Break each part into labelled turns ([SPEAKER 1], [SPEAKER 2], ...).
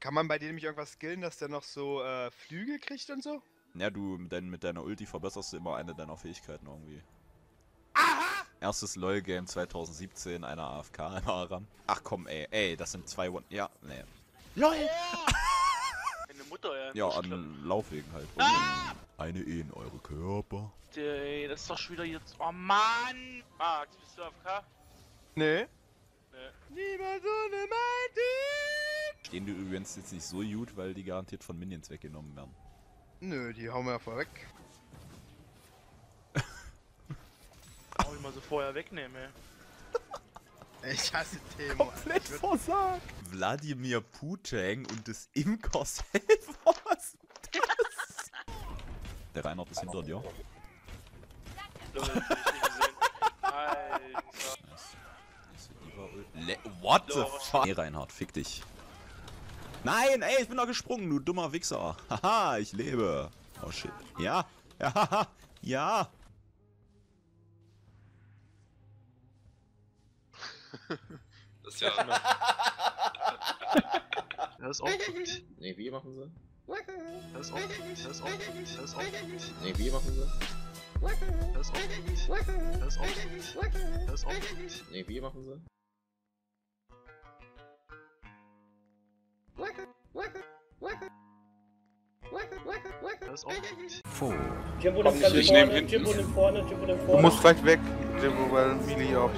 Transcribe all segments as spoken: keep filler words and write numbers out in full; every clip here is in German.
[SPEAKER 1] Kann man bei dem nicht irgendwas skillen, dass der noch so äh, Flügel kriegt und so?
[SPEAKER 2] Ja, du mit, dein, mit deiner Ulti verbesserst du immer eine deiner Fähigkeiten irgendwie.
[SPEAKER 1] Aha!
[SPEAKER 2] Erstes LOL-Game zwanzig siebzehn, einer A F K, einer Aram. Ach komm, ey, ey, das sind zwei One... Ja, nee. LOL!
[SPEAKER 3] Meine Mutter, ja.
[SPEAKER 2] Ja, an Laufwegen halt. Ah! Eine Ehe in eure Körper.
[SPEAKER 3] Ey, das ist doch schon wieder jetzt... Oh Mann! Max, bist du A F K?
[SPEAKER 1] Nee.
[SPEAKER 3] Nee.
[SPEAKER 1] Niemand ohne mein Team!
[SPEAKER 2] Stehen die übrigens jetzt nicht so gut, weil die garantiert von Minions weggenommen werden.
[SPEAKER 1] Nö, die hauen wir ja vorweg.
[SPEAKER 3] Auch immer so vorher wegnehmen, ey.
[SPEAKER 1] Ich hasse Temo.
[SPEAKER 2] Komplett versagt! Wladimir Putin und des Imkers Helfers. Der Reinhard ist hinter dir.
[SPEAKER 3] Leute, hab ich nicht gesehen. Alter.
[SPEAKER 2] Le What the
[SPEAKER 3] Doch.
[SPEAKER 2] fuck? Nee, Reinhard, fick dich. Nein, ey, ich bin da gesprungen, du dummer Wichser. Haha, ich lebe. Oh shit. Ja, ja, haha, ja.
[SPEAKER 4] Das ist ja...
[SPEAKER 5] Das ist auch gut.
[SPEAKER 6] Nee, wie machen sie?
[SPEAKER 5] Das ist auch gut. Das ist auch gut. Das ist auch gut.
[SPEAKER 6] Nee, wie machen sie?
[SPEAKER 5] Das ist auch gut. Das ist auch gut. Das ist auch gut.
[SPEAKER 6] Nee, wie machen sie?
[SPEAKER 5] Das ist auch gut.
[SPEAKER 7] Jimbo
[SPEAKER 6] Komm
[SPEAKER 7] nimmt
[SPEAKER 6] nicht
[SPEAKER 7] ganz
[SPEAKER 6] weg,
[SPEAKER 7] vorne,
[SPEAKER 4] nehm hinten.
[SPEAKER 7] Jimbo nimmt vorne, Jimbo nimmt vorne.
[SPEAKER 8] Du musst gleich weg, Jimbo, weil Melee-Ops.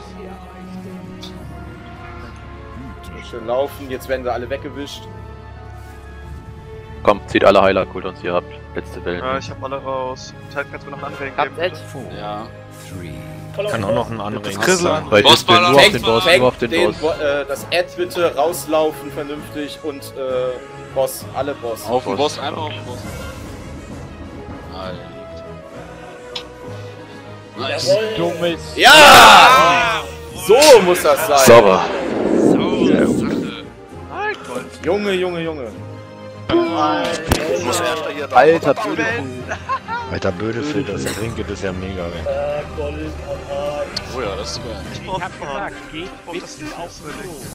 [SPEAKER 6] Schön laufen, jetzt werden sie alle weggewischt.
[SPEAKER 9] Komm, zieht alle Heiler, holt uns, ihr habt letzte Wellen.
[SPEAKER 5] Ja, ich hab alle raus. Zeit kannst du mir noch einen Anregen
[SPEAKER 9] Habt
[SPEAKER 5] geben.
[SPEAKER 9] Ed?
[SPEAKER 4] Ja.
[SPEAKER 7] Voll auf
[SPEAKER 10] Kann auch noch einen
[SPEAKER 8] Das
[SPEAKER 10] Anregen.
[SPEAKER 8] Krissel an.
[SPEAKER 10] Weil
[SPEAKER 4] Boss
[SPEAKER 10] ich bin
[SPEAKER 4] war
[SPEAKER 10] nur auf
[SPEAKER 4] da.
[SPEAKER 10] den Boss,
[SPEAKER 6] Fängt
[SPEAKER 10] nur auf den
[SPEAKER 6] den,
[SPEAKER 10] Boss.
[SPEAKER 6] Bo äh, das Ad bitte rauslaufen vernünftig und äh, Boss, alle Boss.
[SPEAKER 4] Auf den Boss, einfach auf den Boss. Nice.
[SPEAKER 7] Jawohl.
[SPEAKER 10] Dummes.
[SPEAKER 6] Ja! So muss das sein.
[SPEAKER 9] Sauber.
[SPEAKER 4] So, Sache.
[SPEAKER 6] Junge, Junge, Junge.
[SPEAKER 5] Ich muss erst hier da.
[SPEAKER 10] Alter Bödefil. Alter Bödefil, das Trinket ist ja mega, ey.
[SPEAKER 7] Äh, Gold, Alter.
[SPEAKER 4] Oh ja, das ist super.
[SPEAKER 5] Ich brauch das Klo.